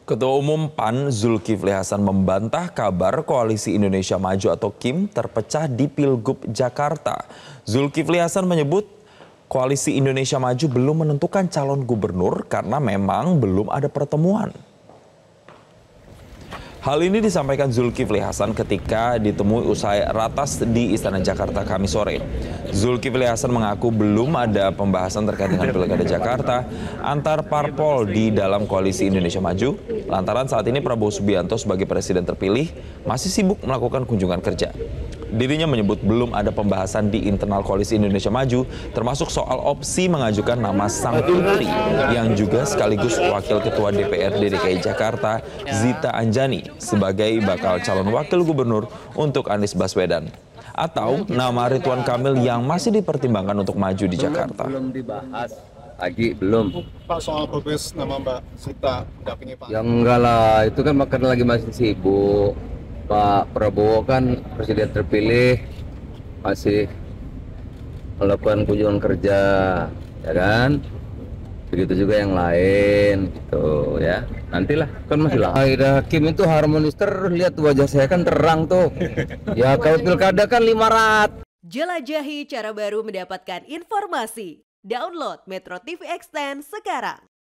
Ketua Umum PAN Zulkifli Hasan membantah kabar Koalisi Indonesia Maju atau KIM terpecah di Pilgub Jakarta. Zulkifli Hasan menyebut Koalisi Indonesia Maju belum menentukan calon gubernur karena memang belum ada pertemuan. Hal ini disampaikan Zulkifli Hasan ketika ditemui usai ratas di Istana Jakarta Kamis sore. Zulkifli Hasan mengaku belum ada pembahasan terkait dengan Pilkada Jakarta antar parpol di dalam Koalisi Indonesia Maju, lantaran saat ini Prabowo Subianto sebagai presiden terpilih masih sibuk melakukan kunjungan kerja. Dirinya menyebut belum ada pembahasan di internal Koalisi Indonesia Maju, termasuk soal opsi mengajukan nama sang putri yang juga sekaligus Wakil Ketua DPRD DKI Jakarta, Zita Anjani, sebagai bakal calon wakil gubernur untuk Anies Baswedan. Atau nama Ridwan Kamil yang masih dipertimbangkan untuk maju di Jakarta. Belum dibahas lagi, belum. Pak, soal progres nama Mbak Zita mendampingi Pak. Ya enggak lah, itu kan karena lagi masih sibuk. Pak Prabowo kan presiden terpilih, masih melakukan kunjungan kerja, ya kan? Begitu juga yang lain, gitu ya. Nantilah, kan masih lah. Aida Kim itu harmonis terus, lihat wajah saya kan terang tuh. Ya kalau pilkada kan 500. Jelajahi cara baru mendapatkan informasi. Download Metro TV Extend sekarang.